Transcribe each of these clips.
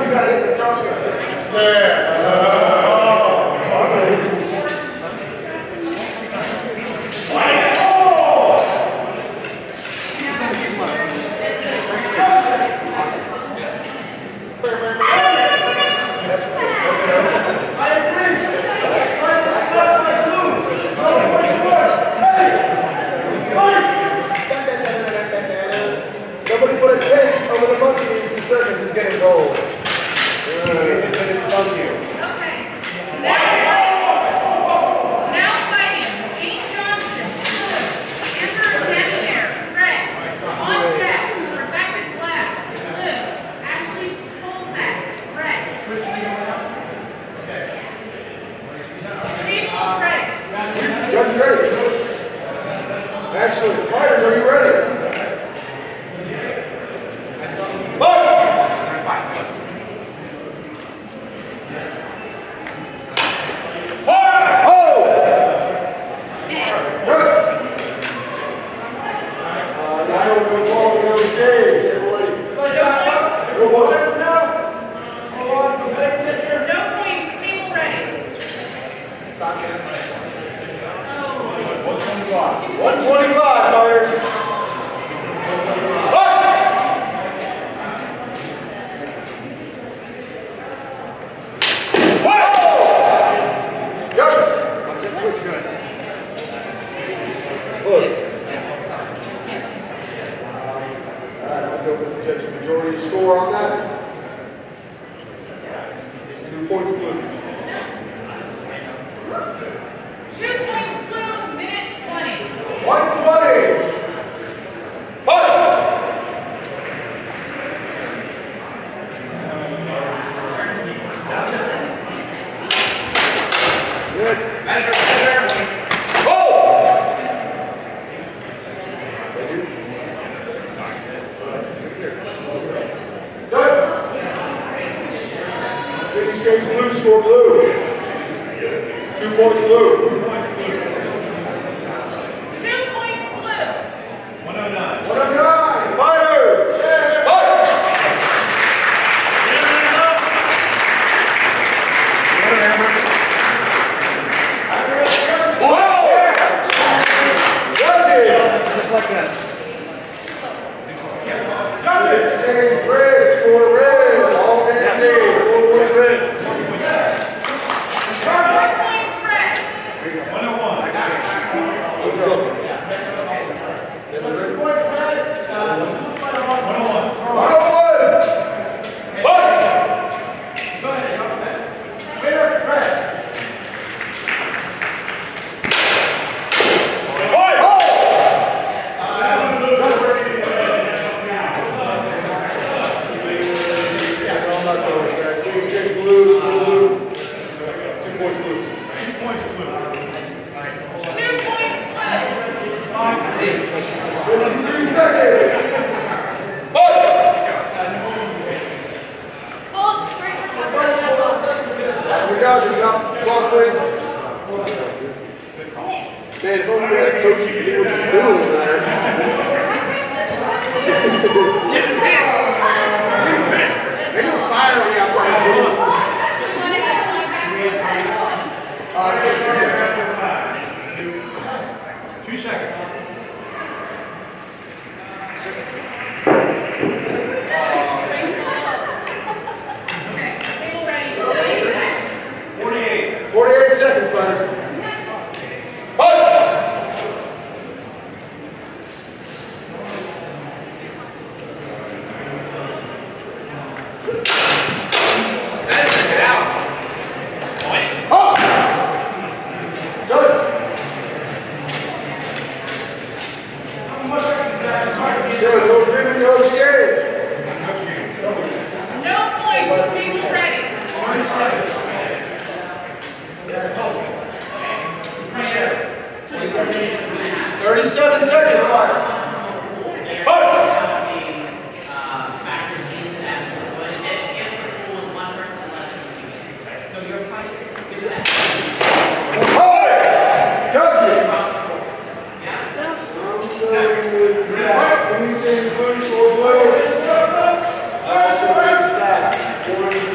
Excellent. Fighters, are you ready? Majority score on that. 2 points blue. 2 points blue, minute 20. 120. Fight! Good. Measure. Exchange blue, score blue. 2 points blue. 2 points blue. 109. 109. Fighters! Fight! Wow! Judges! Exchange red, score red. All day. 4 points red. 4 points red. 101. Let's go. 3 points red. 101. 101. Fight! Go ahead, Johnston. Winner, red. Man, if only we had a coach who knew what he was doing over there. They were firing me outside the door. 2 seconds. Okay. 48 seconds, fighters. No points, people ready. 37 seconds, fire. Blue,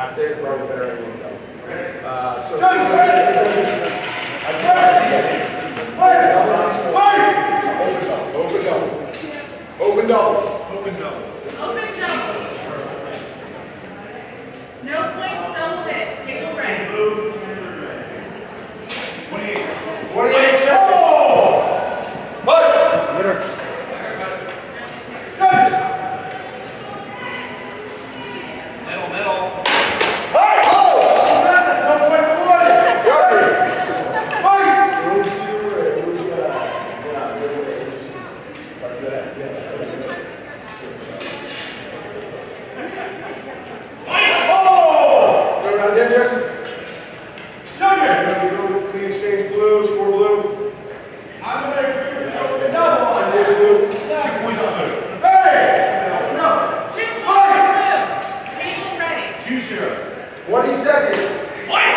They're right there. Open double. No points, double hit. Take a break. 28 seconds. Fight! Middle. Fight! Oh! That's no points awarded. Fight! Clean exchange blue, score blue. I'm going to make another one. Blue. 2 points blue. Hey! No. 2 points blue. Table ready. 2-0. 20 seconds. Fight!